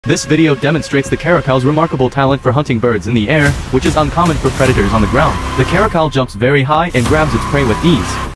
This video demonstrates the Caracal's remarkable talent for hunting birds in the air, which is uncommon for predators on the ground. The Caracal jumps very high and grabs its prey with ease.